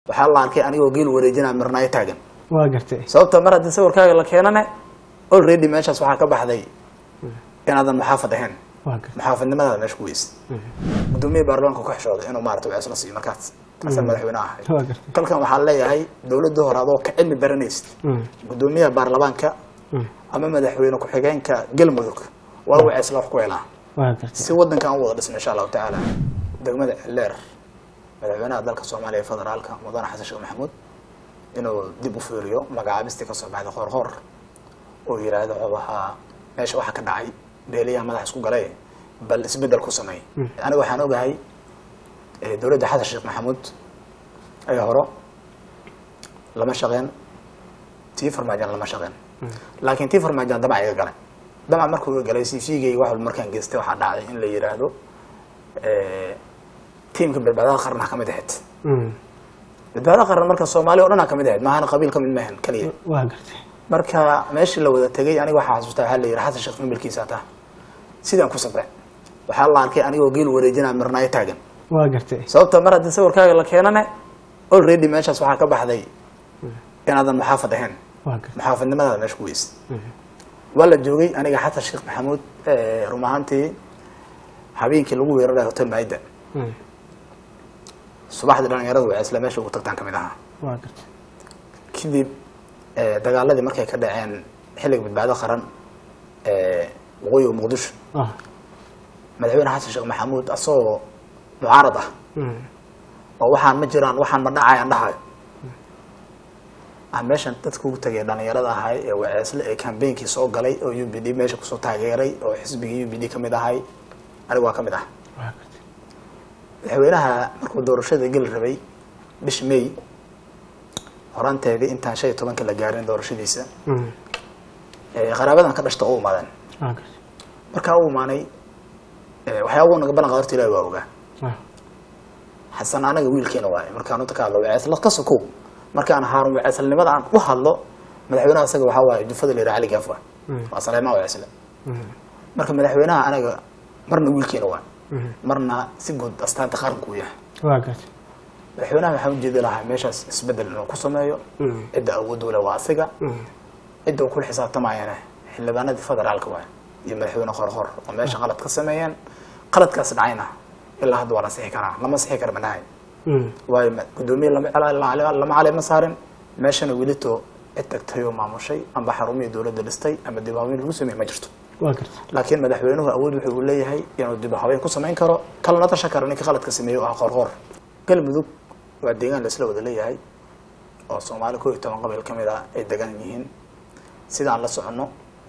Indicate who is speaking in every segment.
Speaker 1: waxaa la arkay anigoo geel wareejinaa marnaayo taagan
Speaker 2: waa gartay
Speaker 1: sababta mar haddii sawirkaaga la keenana already meeshaas waxaa ka baxday inaadan maxaafad ahayn maxaafadnimada meesha ku weys gudoomiye baarlamaanka ku xishooday inuu maartay wacys la siiyo markaas taasoo madaxweynaha ahay kalkan waxaa leeyahay dawladda hore adoo ka cilmi baranaysid gudoomiyaha baarlamaanka ama madaxweyne ku xigeenka galmudug waa wacys la wax ku helaan si wadankan u wada dhisno insha Allah taala degmada leer madaxweynaha dalka Soomaaliya federaalka mudane Xasan Sheekh Maxamuud inuu dib u fiiriyo magacaabista ka soo baxday qorqor oo yiraahdo waxa meesha waxa ka dhacay beeliya madax isku galay bal isbedel ku sameey aniga waxaan ogahay dawladda Xasan Sheekh Maxamuud ay horo lama shaqeen tii farmaajan lama shaqeen laakiin tii farmaajan daba ay galeen daba markuu galay CV-gay waxa markaan geystay waxa dhacday in la yiraahdo tiimka badbaadada qaranka kamid ahayd badbaadada qaran marka Soomaaliya oo dhan kamid ahayd maahan qabiil kamid maahan kaliya
Speaker 2: waa gartay
Speaker 1: marka meeshii la wada tagay aniga waxa xasuustaa hal yiraahdo Xasan Sheekh milkiisa taa sidaan ku sabray waxa la arkay anigoo geel wareejinaa marnaayo taagan
Speaker 2: waa gartay
Speaker 1: sababta mar haddii sawirkaaga la keenana already meeshaas waxaa ka baxday inaadan maxaafad ahayn maxaafadnimada meesha ku weys wala joogay aniga Xasan Sheekh Maxamuud rumaantii habeenkii lagu weeraray hotel Maida subaxdii dhalinyaradu waa isla meesha ugu tagtaan kamid ahaa
Speaker 2: waa gartay
Speaker 1: kidib dagaaladii markay ka dhaceen xilliga badbaado qaran waqooyiga Muqdisho madaxweyne Xasan Sheekh Maxamuud asoo mucaarad ah oo waxaan ma jiraan waxaan ma dhacayaan dhahay meeshan dadku ugu tagay dhalinyarada ahay ee waceysle ee campaign-kii soo galay oo UPD meesha ku soo taageeray oo xisbiga UPD kamid ahay aniga waa kamid ah madaxweynaha markuu doorashada gal rabay bish May horanteedii intaan 15 la gaarin doorashadiisa qaraabadan ka dhashta oo umaadeen marka uu maanay waxyaabo naga balan qadartii Ilaahay waa ogaa xasan anaga wiilkeena waay markaan inta ka hadlo waceysle ka soo koob markaan Haarun waceyslenimada aan u hadlo madaxweynaha asaga waxa waay jufada leeyahay Ali Gaafwa waa Saleymaan waceysle marka madaxweynaha anaga marna wiilkeena waa marna si guud astaanta qaranku yahay
Speaker 2: waa gartay
Speaker 1: madaxweynaha waxa uu jeeday lahaa meeshaas isbedel inuu ku sameeyo cidda awood u leh waa asiga cidda uu ku xisaabtamayana xildhibaanada federaalka waa iyo madaxweyne qorqor oo meesha qalad ka sameeyeen qaladkaas dhacayna ilaa hadda waa la saxi karaa lama saxi karo manahay waay gudoomiye lama cali ma saarin meeshana wilito tagtayo maamushay amba xarumii dawladda dhistay ama diiwaanyo lagu sameeyay ma jirto
Speaker 2: waa gartay
Speaker 1: laakiin madaxweynuhu awood wuxuu u leeyahay inuu dib u habeyn ku sameyn karo kala tashakar ninka qaladka sameeyo ah qorqor galmudug waa deegaan la isla wada leeyahay oo Soomaali ku 10 qabiil kamid ah ay degan yihiin sidaan la socono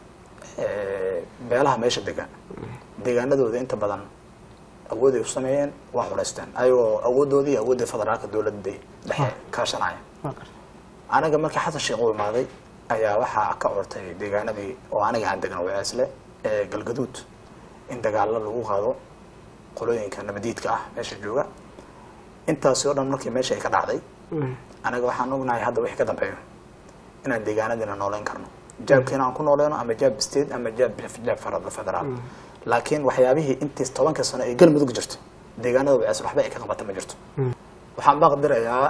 Speaker 1: beelaha meesha degan deegaanadooda inta badan awood ay u sameeyeen waa xuleystaan ayagoo awoodoodii awoodda federaalka dawladda dhexe ka shanaya anaga markii Xasan Sheekh uu imaaday ayaa waxa ka ortay deegaanadii oo aniga aan degan waceysle galgaduud in dagaal lagu qaado qolooyinka nabadiidka ah meesha jooga intaas oo dhan markii meesha ay ka dhacday anaga waxaan ognahay hadda wixii ka dambeeyo inaan deegaanadina nooleen karno jaabkeena aan ku nooleeno ama jaab state ama jaab federal laakiin waxyaabihii intii 10 sano ee galmudug jirto deegaanada waceysle waxba ay ka qabatay ma jirto waxaan baqdirayaa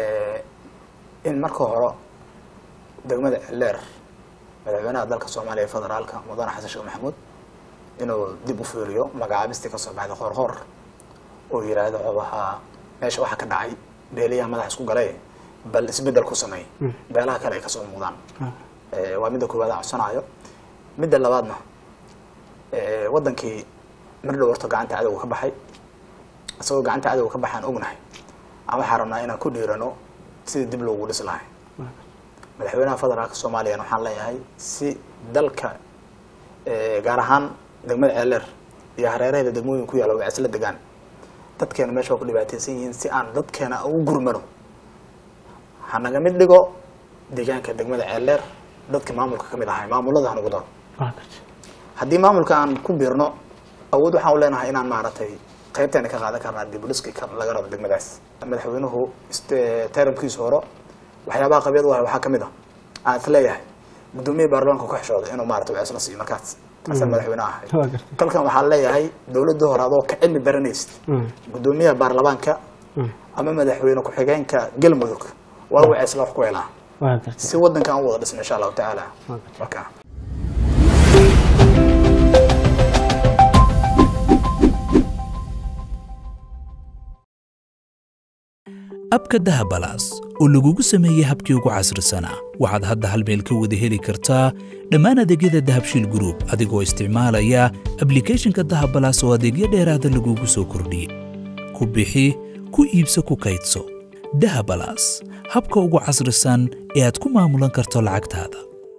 Speaker 1: in marka hore degmada leer madaxweynaha dalka Soomaaliya federaalka mudane Xasan Sheekh Maxamuud inuu dib u fiiriyo magacaabista ka soo baxday qorqor oo yiraahdo waxa meesha waxa ka dhacay beeliya madax isku galay bal isbedel ku sameey beelaha kale ay ka soo muuqdaan waa mid koowaad codsanaayo mid labaadna wadankii mar dhow horta gacanta cadawga ka baxay asagoo gacanta cadawga ka baxaan ognahay ama xaramnaa inaan ku dhiirano sidii dib loogu dhis lahay madaxweynaha federaalka Soomaaliya waxaan leeyahay si dalka gaar ahaan degmada leer iyo hareeraha degmooyin ku yaala waceysle degan dadkeena meesha ku dhibaataysan yihiin si aan dadkeena ugu gurmano hanaga mid dhigo deegaanka degmada leer dadka maamulka kamid ahay maamulada aan ugu daro haddii maamulka aan ku biirno awood waxaan u leenahay inaan maaragtay qaybteena ka qaadan karnaa dib u dhiska laga rabo degmadaas madaxweynuhu termkiisa hore waxyaabaha qabyad waxa kamid ah aan leeyahay gudoomiye baarlamaanka ku xishooday inuu maaragtay wacys la siiyo markaas taas madaxweynaha kalkan waxaa leeyahay dawladda hore adoo ka cilmi baranaysid gudoomiyaha baarlamaanka ama madaxweyne ku xigeenka galmudug waa wixii isla wax ku helaan si wadankan u wada dhisno insha Allah taala marka
Speaker 2: abka dahabalaas oo lagugu sameeyay habkii ugu casrisanaa waxaad hadda hal meel ka wada heli kartaa dhammaan adeegyada dahabshiil group adigoo isticmaalaya applicationka dahabalaas oo adeegyo dheeraada lagugu soo kordhiyey ku bixi ku iibso ku kaydso dahabalaas habka ugu casrisan ee aad ku maamulan karto lacagtaada